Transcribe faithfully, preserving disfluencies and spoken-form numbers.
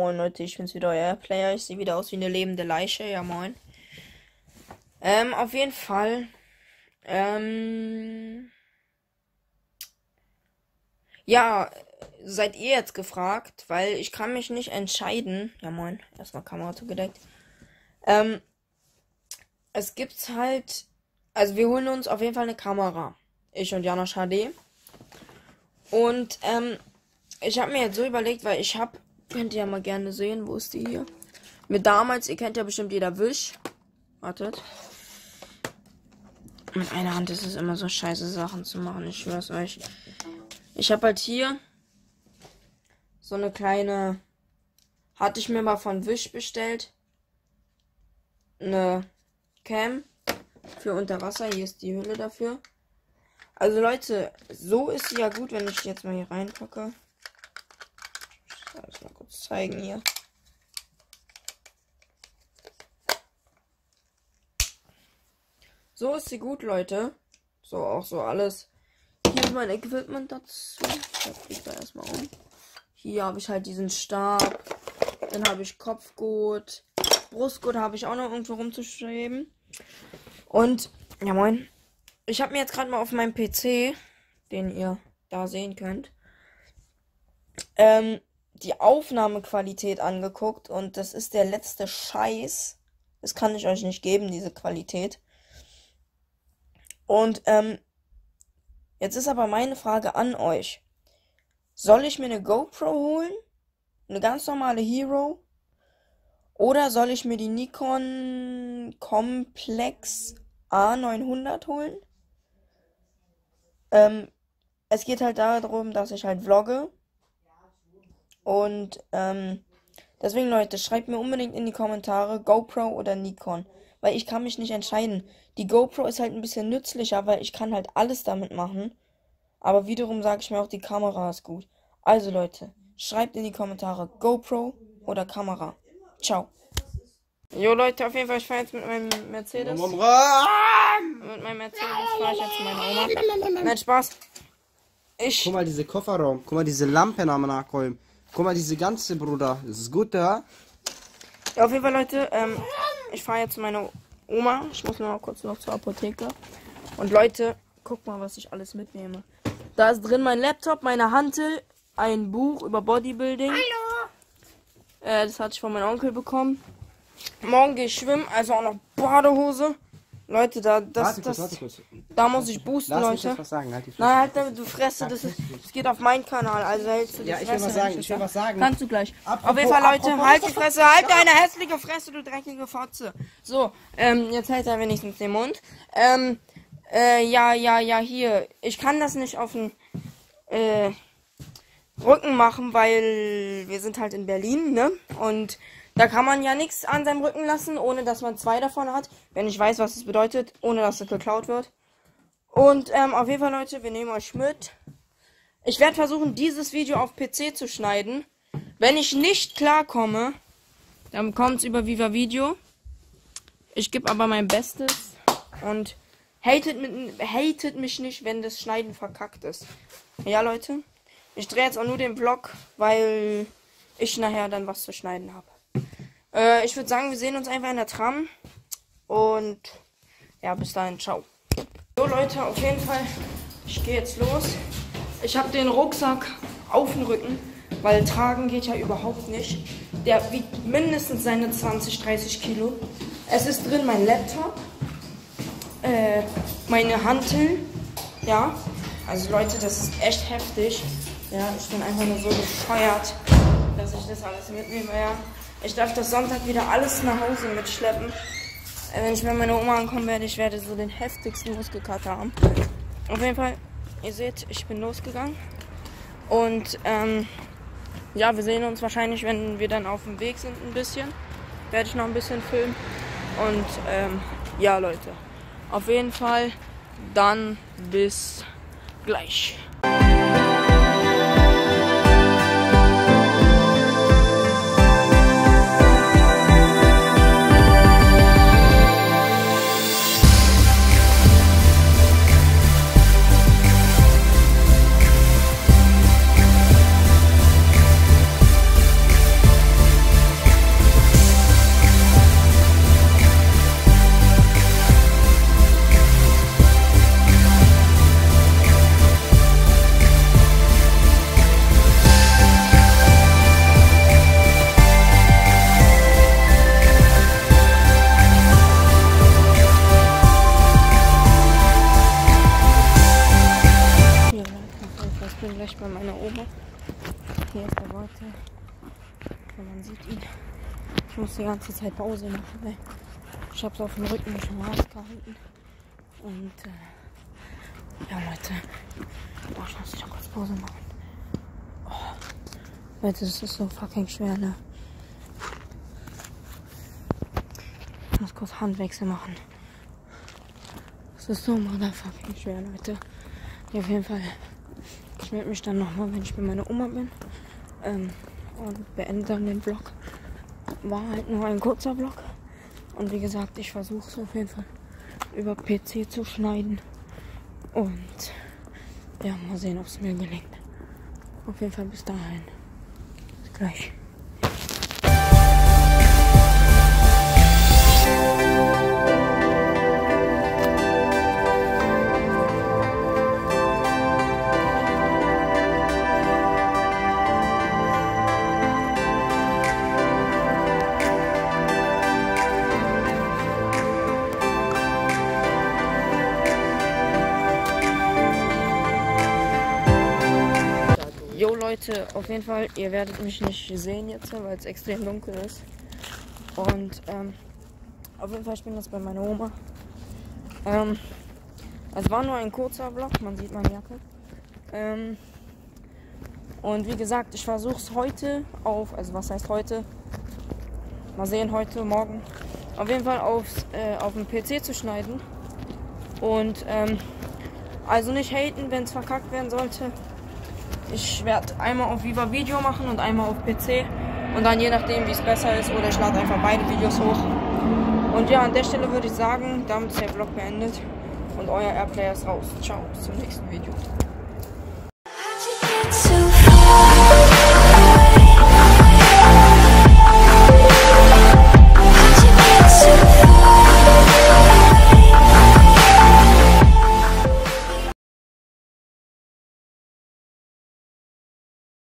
moin Leute, ich bin's wieder, euer Player. Ich sehe wieder aus wie eine lebende Leiche, ja moin. Ähm, auf jeden Fall. Ähm. Ja, seid ihr jetzt gefragt, weil ich kann mich nicht entscheiden. Ja moin, erstmal Kamera zugedeckt. Ähm, es gibt halt, also wir holen uns auf jeden Fall eine Kamera. Ich und Janosch H D. Und, ähm, ich habe mir jetzt so überlegt, weil ich habe, könnt ihr ja mal gerne sehen, wo ist die hier? Mit damals, ihr kennt ja bestimmt jeder Wish. Wartet. Mit einer Hand ist es immer so scheiße Sachen zu machen, ich schwör's euch. Ich habe halt hier so eine kleine, hatte ich mir mal von Wish bestellt. Eine Cam für unter Wasser, hier ist die Hülle dafür. Also Leute, so ist sie ja gut, wenn ich die jetzt mal hier reinpacke. Ich muss das mal kurz zeigen hier. So ist sie gut, Leute. So, auch so alles. Hier ist mein Equipment dazu. Ich da erstmal um. Hier habe ich halt diesen Stab. Dann habe ich Kopfgurt. Brustgurt habe ich auch noch irgendwo rumzuschreiben. Und, ja moin. Ich habe mir jetzt gerade mal auf meinem P C, den ihr da sehen könnt, ähm, die Aufnahmequalität angeguckt. Und das ist der letzte Scheiß. Das kann ich euch nicht geben, diese Qualität. Und, ähm, jetzt ist aber meine Frage an euch. Soll ich mir eine GoPro holen? Eine ganz normale Hero? Oder soll ich mir die Nikon Complex A neunhundert holen? Ähm, es geht halt darum, dass ich halt vlogge. Und, ähm, deswegen Leute, schreibt mir unbedingt in die Kommentare GoPro oder Nikon. Weil ich kann mich nicht entscheiden. Die GoPro ist halt ein bisschen nützlicher, weil ich kann halt alles damit machen. Aber wiederum sage ich mir auch, die Kamera ist gut. Also Leute, schreibt in die Kommentare GoPro oder Kamera. Ciao. Jo Leute, auf jeden Fall, ich fahre jetzt mit meinem Mercedes. Mit meinem Mercedes fahre ich jetzt zu meiner Oma. Nein, Spaß. Ich... Guck mal, diese Kofferraum. Guck mal, diese Lampe nochmal nachräumen. Guck mal, diese ganze, Bruder. Das ist gut, ja? Ja, auf jeden Fall, Leute, ähm, ich fahre jetzt zu meiner Oma. Ich muss nur noch kurz noch zur Apotheke. Und Leute, guck mal, was ich alles mitnehme. Da ist drin mein Laptop, meine Hantel, ein Buch über Bodybuilding. Hallo! Äh, das hatte ich von meinem Onkel bekommen. Morgen gehe ich schwimmen, also auch noch Badehose. Leute, da, das, warte das, kurz, warte kurz. da muss ich boosten, Lass Leute. mich jetzt was sagen. Halt die Fresse. Nein, halt damit, du Fresse, das, ist, das geht auf meinen Kanal, also hältst du die Ja, ich Fresse. will was sagen, ich will was sagen. Kannst du gleich. Apropos, auf jeden Fall, Leute, apropos, halt die Fresse, halt deine hässliche Fresse, du dreckige Fotze. So, ähm, jetzt hält er wenigstens den Mund. Ähm, äh, ja, ja, ja, hier. Ich kann das nicht auf den, äh, Rücken machen, weil wir sind halt in Berlin, ne? Und da kann man ja nichts an seinem Rücken lassen, ohne dass man zwei davon hat. Wenn ich weiß, was es bedeutet, ohne dass es geklaut wird. Und ähm, auf jeden Fall, Leute, wir nehmen euch mit. Ich werde versuchen, dieses Video auf P C zu schneiden. Wenn ich nicht klarkomme, dann kommt es über Viva Video. Ich gebe aber mein Bestes. Und hatet, mit, hatet mich nicht, wenn das Schneiden verkackt ist. Ja, Leute. Ich drehe jetzt auch nur den Vlog, weil ich nachher dann was zu schneiden habe. Äh, ich würde sagen, wir sehen uns einfach in der Tram. Und ja, bis dahin, ciao. So Leute, auf jeden Fall, ich gehe jetzt los. Ich habe den Rucksack auf dem Rücken, weil tragen geht ja überhaupt nicht. Der wiegt mindestens seine zwanzig, dreißig Kilo. Es ist drin mein Laptop, äh, meine Hantel, ja. Also Leute, das ist echt heftig. Ja, ich bin einfach nur so bescheuert, dass ich das alles mitnehme, ja. Ich darf das Sonntag wieder alles nach Hause mitschleppen. Äh, wenn ich bei meiner Oma ankommen werde, ich werde so den heftigsten Muskelkater haben. Auf jeden Fall, ihr seht, ich bin losgegangen. Und, ähm, ja, wir sehen uns wahrscheinlich, wenn wir dann auf dem Weg sind, ein bisschen. Werde ich noch ein bisschen filmen. Und, ähm, ja, Leute. Auf jeden Fall, dann bis gleich. muss die ganze Zeit Pause machen. Ne? Ich hab's auf dem Rücken schon mal ausgehalten. Und äh, ja Leute, da muss ich noch kurz Pause machen. Oh, Leute, das ist so fucking schwer, ne? Ich muss kurz Handwechsel machen. Das ist so motherfucking schwer, Leute. Ja, auf jeden Fall. Ich melde mich dann nochmal, wenn ich bei meiner Oma bin. Ähm, und beende dann den Vlog. War halt nur ein kurzer Vlog. Und wie gesagt, ich versuche es auf jeden Fall über P C zu schneiden. Und ja, mal sehen, ob es mir gelingt. Auf jeden Fall bis dahin. Bis gleich. Jo Leute, auf jeden Fall, ihr werdet mich nicht sehen jetzt, weil es extrem dunkel ist. Und ähm, auf jeden Fall, ich bin jetzt bei meiner Oma. Ähm, es war nur ein kurzer Vlog, man sieht meine Jacke. Ähm, und wie gesagt, ich versuche es heute auf, also was heißt heute? Mal sehen, heute, morgen. Auf jeden Fall aufs, äh, auf dem P C zu schneiden. Und ähm, also nicht haten, wenn es verkackt werden sollte. Ich werde einmal auf Viva Video machen und einmal auf P C. Und dann je nachdem, wie es besser ist. Oder ich lade einfach beide Videos hoch. Und ja, an der Stelle würde ich sagen, damit ist der Vlog beendet. Und euer Airplayer ist raus. Ciao, bis zum nächsten Video.